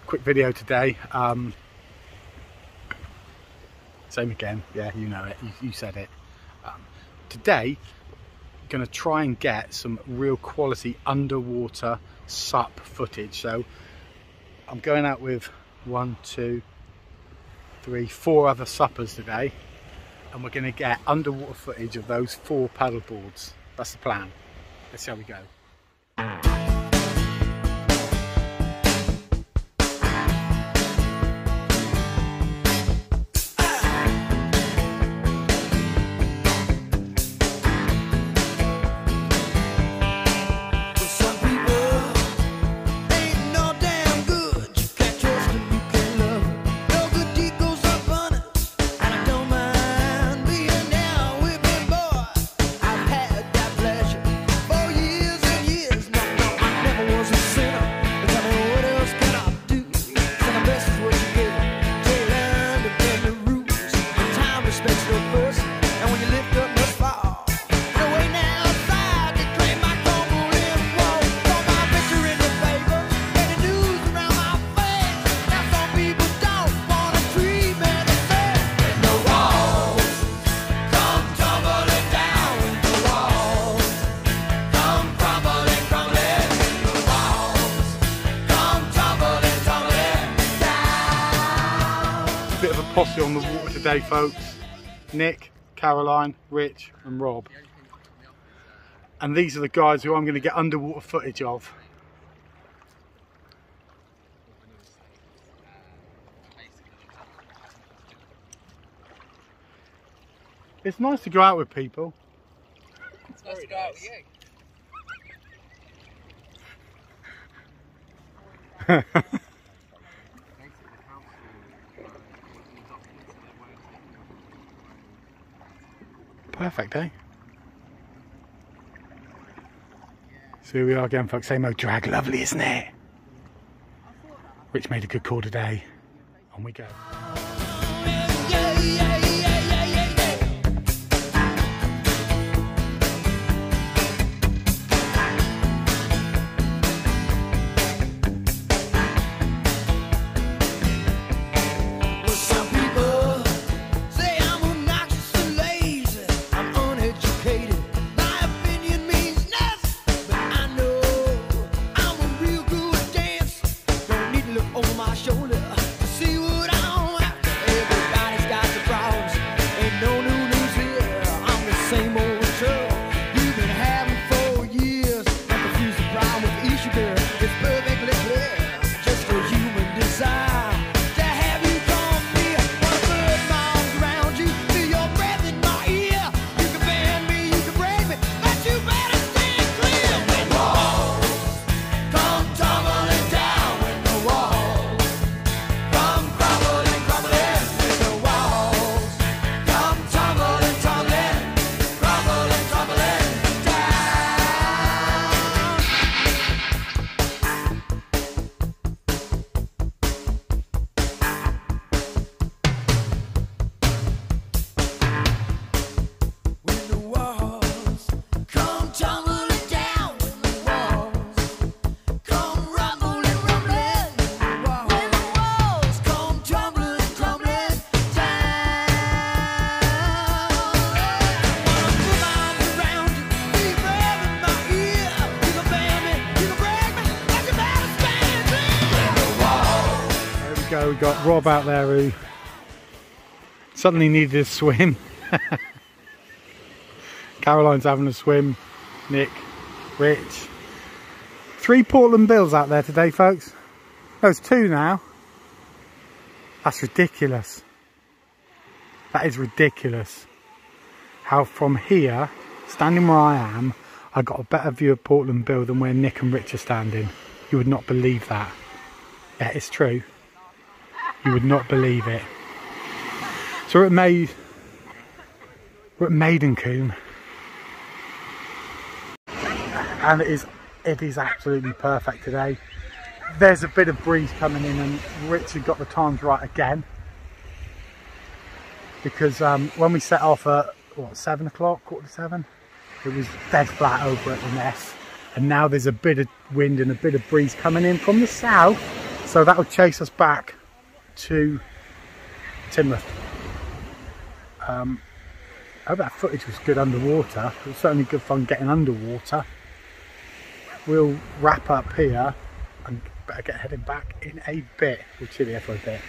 quick video today. Same again, yeah, you know it, you said it. Today, going to try and get some real quality underwater sup footage. So I'm going out with 1, 2, 3, 4 other suppers today, and we're going to get underwater footage of those 4 paddleboards. That's the plan. Let's see how we go. Bit of a posse on the water today, folks. Nick, Caroline, Rich and Rob. And these are the guys who I'm going to get underwater footage of. It's nice to go out with people. It's nice to go out with you. Perfect, eh? So here we are again, folks. Same old drag, lovely, isn't it? Rich made a good call today. On we go. We've got Rob out there who suddenly needed a swim. Caroline's having a swim. Nick, Rich. 3 Portland bills out there today, folks. There's 2 now. That's ridiculous. That is ridiculous. How from here, standing where I am, I got a better view of Portland Bill than where Nick and Rich are standing. You would not believe that. Yeah, it's true. You would not believe it. So we're at Maidencombe, and it is absolutely perfect today. There's a bit of breeze coming in, and Richard got the times right again, because when we set off at what, 7 o'clock, 7:15, it was dead flat over at the Ness, and now there's a bit of wind and a bit of breeze coming in from the south. So that will chase us back to Teignmouth. I hope that footage was good underwater. It was certainly good fun getting underwater. We'll wrap up here and better get heading back in a bit. We'll chill here for a bit.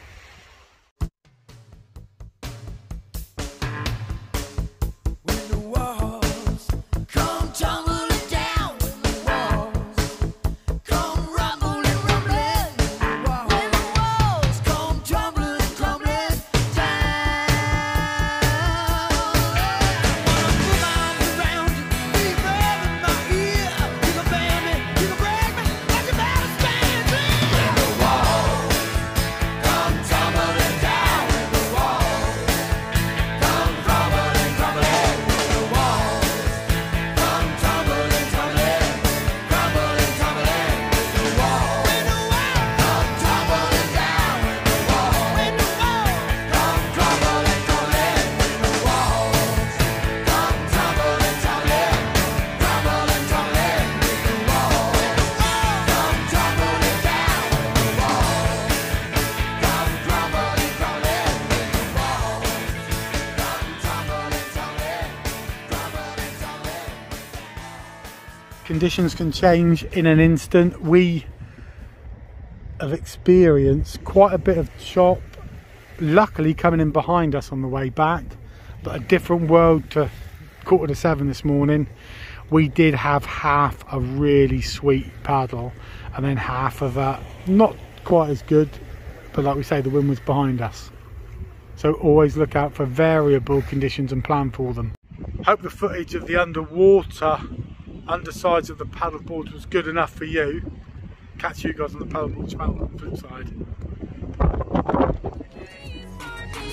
Conditions can change in an instant. We have experienced quite a bit of chop, luckily coming in behind us on the way back, but a different world to 6:45 this morning. We did have half a really sweet paddle and then half of a not quite as good, but like we say, the wind was behind us. So always look out for variable conditions and plan for them. Hope the footage of the undersides of the paddleboards was good enough for you. Catch you guys on the paddleboard channel on the flip side.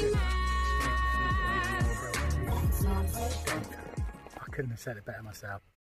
I couldn't have said it better myself.